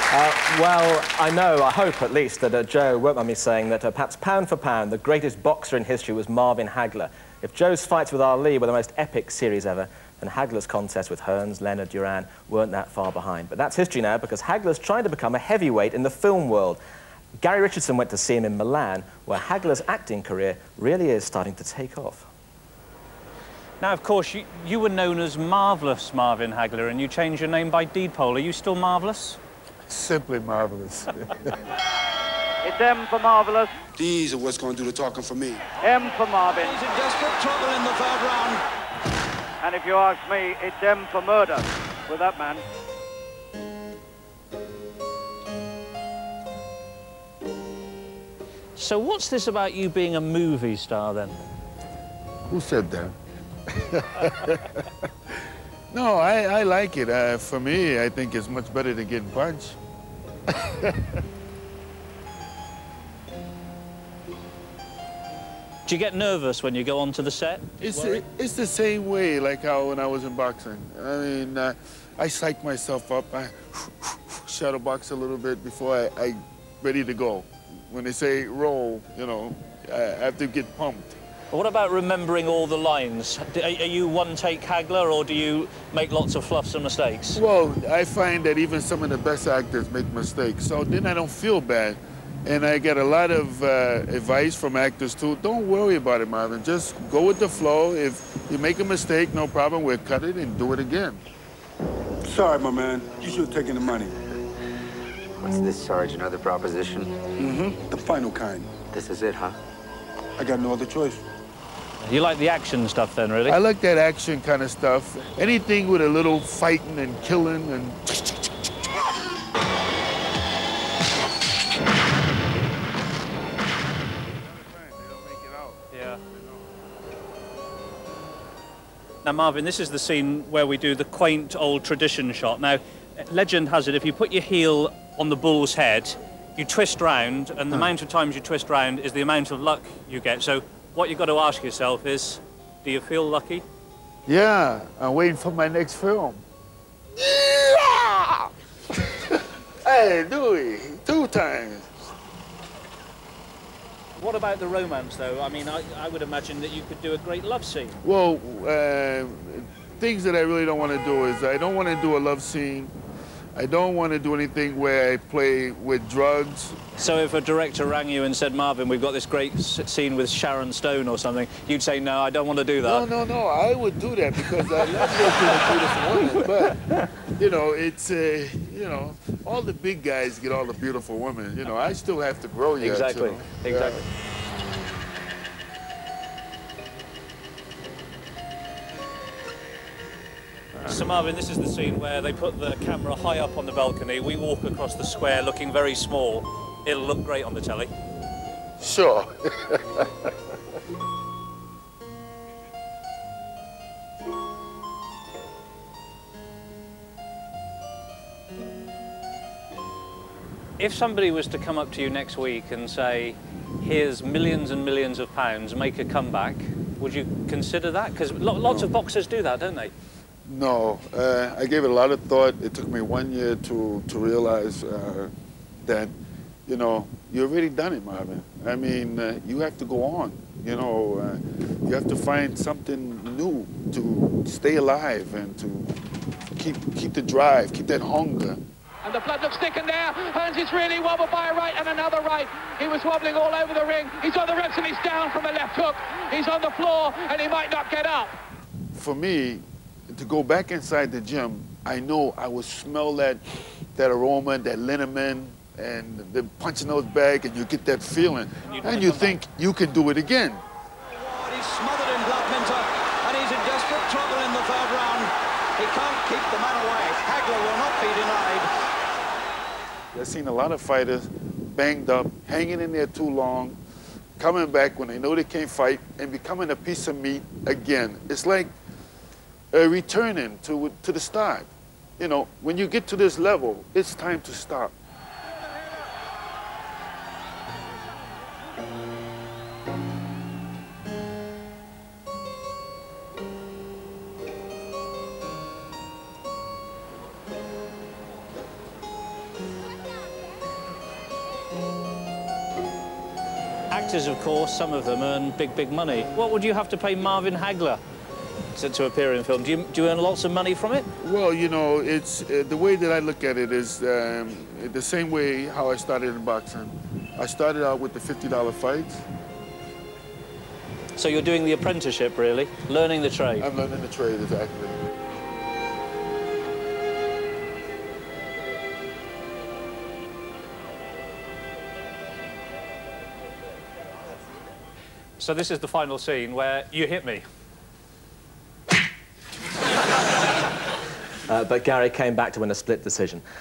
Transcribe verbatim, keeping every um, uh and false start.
Uh, well, I know, I hope at least, that uh, Joe won't mind me saying that uh, perhaps pound for pound, the greatest boxer in history was Marvin Hagler. If Joe's fights with Ali were the most epic series ever, then Hagler's contests with Hearns, Leonard, Duran weren't that far behind. But that's history now, because Hagler's trying to become a heavyweight in the film world. Gary Richardson went to see him in Milan, where Hagler's acting career really is starting to take off. Now, of course, you, you were known as Marvellous Marvin Hagler, and you changed your name by deed poll. Are you still marvellous? Simply marvelous. It's M for marvelous. These are what's going to do the talking for me. M for Marvin. He's in desperate trouble in the third round. And if you ask me, it's M for murder with that man. So what's this about you being a movie star, then? Who said that? No, I, I like it. Uh, for me, I think it's much better than getting punched. Do you get nervous when you go onto the set? It's, the, it's the same way like how when I was in boxing. I mean, uh, I psych myself up. I shadow box a little bit before I, I ready to go. When they say roll, you know, I have to get pumped. What about remembering all the lines? Are you one-take Hagler, or do you make lots of fluffs and mistakes? Well, I find that even some of the best actors make mistakes, so then I don't feel bad. And I get a lot of uh, advice from actors, too. Don't worry about it, Marvin. Just go with the flow. If you make a mistake, no problem. We'll cut it and do it again. Sorry, my man. You should have taken the money. What's this, Sarge? Another proposition? Mm-hmm. The final kind. This is it, huh? I got no other choice. You like the action stuff, then, really? I like that action kind of stuff. Anything with a little fighting and killing and... Yeah. Now, Marvin, this is the scene where we do the quaint old tradition shot. Now, legend has it, if you put your heel on the bull's head, you twist round, and the huh. amount of times you twist round is the amount of luck you get. So what you've got to ask yourself is, do you feel lucky? Yeah, I'm waiting for my next film. Yeah! Hey, Dewey, two times. What about the romance, though? I mean, I, I would imagine that you could do a great love scene. Well, uh, things that I really don't want to do is I don't want to do a love scene. I don't want to do anything where I play with drugs. So if a director rang you and said, Marvin, we've got this great scene with Sharon Stone or something, you'd say, no, I don't want to do that. No, no, no, I would do that because I love working with beautiful women. But, you know, it's, uh, you know, all the big guys get all the beautiful women. You know, I still have to grow yet. Exactly, you know? exactly. Yeah. So Marvin, this is the scene where they put the camera high up on the balcony. We walk across the square looking very small. It'll look great on the telly. Sure. If somebody was to come up to you next week and say, here's millions and millions of pounds, make a comeback, would you consider that? Because lo lots no. of boxers do that, don't they? No, uh, I gave it a lot of thought. It took me one year to, to realize uh, that, you know, you already done it, Marvin. I mean, uh, you have to go on. You know, uh, you have to find something new to stay alive and to keep, keep the drive, keep that hunger. And the blood looks thick in there. Hearns is really wobbled by a right and another right. He was wobbling all over the ring. He's on the ropes and he's down from a left hook. He's on the floor and he might not get up. For me, to go back inside the gym, I know I would smell that, that aroma, that liniment, and the punching those bag, and you get that feeling. And you think you can do it again. He's smothered in blood, Minter, and he's in desperate trouble in the third round. He can't keep the man away. Hagler will not be denied. I've seen a lot of fighters banged up, hanging in there too long, coming back when they know they can't fight, and becoming a piece of meat again. It's like uh, returning to, to the start. You know, when you get to this level, it's time to stop. actors, of course, some of them earn big, big money. What would you have to pay Marvin Hagler to, to appear in film? Do you, do you earn lots of money from it? Well, you know, it's uh, the way that I look at it is um, the same way how I started in boxing. I started out with the fifty dollar fights. So you're doing the apprenticeship, really? Learning the trade? I'm learning the trade, exactly. So this is the final scene where you hit me. Uh, but Gary came back to win a split decision.